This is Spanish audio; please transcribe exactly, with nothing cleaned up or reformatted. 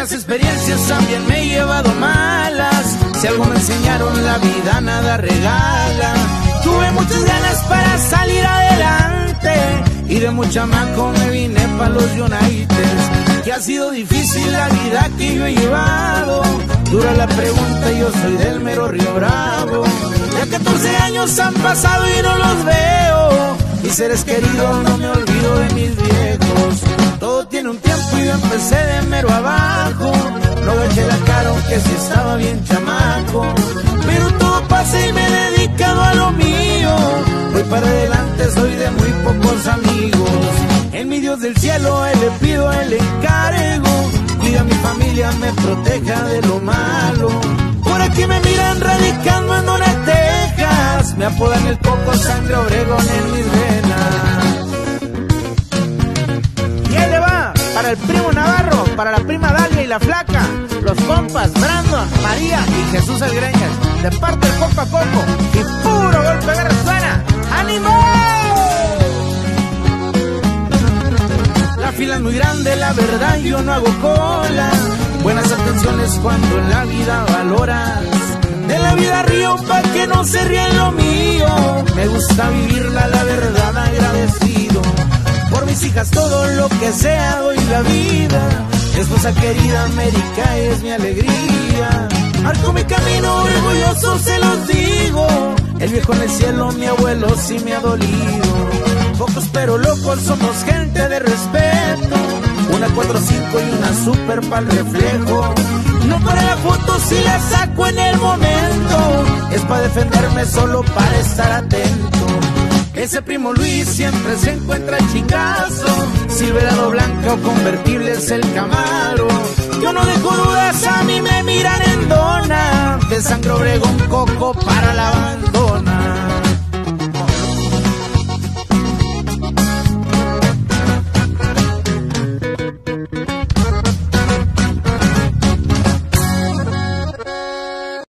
Buenas experiencias también me he llevado malas. Si algo me enseñaron, la vida nada regala. Tuve muchas ganas para salir adelante y de muy chamaco me vine pa' los United. Que ha sido difícil la vida que yo he llevado. Dura la pregunta, yo soy del mero Río Bravo. Ya catorce años han pasado y no los veo. Mis seres queridos no me olvido de mis viejos. Todo tiene un tiempo y yo empecé de mero abajo. No dejé la cara aunque sí estaba bien chamaco. Pero todo pasa y me he dedicado a lo mío. Voy para adelante, soy de muy pocos amigos. En mi Dios del cielo, a él le pido, a él le encargo. Cuida a mi familia, me proteja de lo malo. Por aquí me miran radicando en Donde, Texas. Me apodan el Coco, sangre Obregón en mis venas. Y ahí le va, para el primo Navarro, para la prima Dalia y la flaca, los compas Brandon, María y Jesús El Greñas, de parte del compa Coco, y puro golpe de suena. ¡Ánimo! La fila es muy grande, la verdad yo no hago cola. Buenas atenciones cuando en la vida valoras. De la vida río pa' que no se ría en lo mío. Me gusta vivirla, la verdad agradecido. Por mis hijas todo lo que sea doy la vida. Esposa querida, América es mi alegría. Marco mi camino, orgulloso se los digo. El viejo en el cielo, mi abuelo sí me ha dolido. Pocos pero locos, somos gente de respeto. Una cuatro cinco y una super pa'l reflejo. No para la foto si la saco en el momento. Es pa' defenderme, solo para estar atento. Ese primo Luis siempre se encuentra chingazo. Silverado blanca o convertible es el Camaro. Yo no dejo dudas, a mí me miran en dona. De sangre Obregón, Coco para la banda.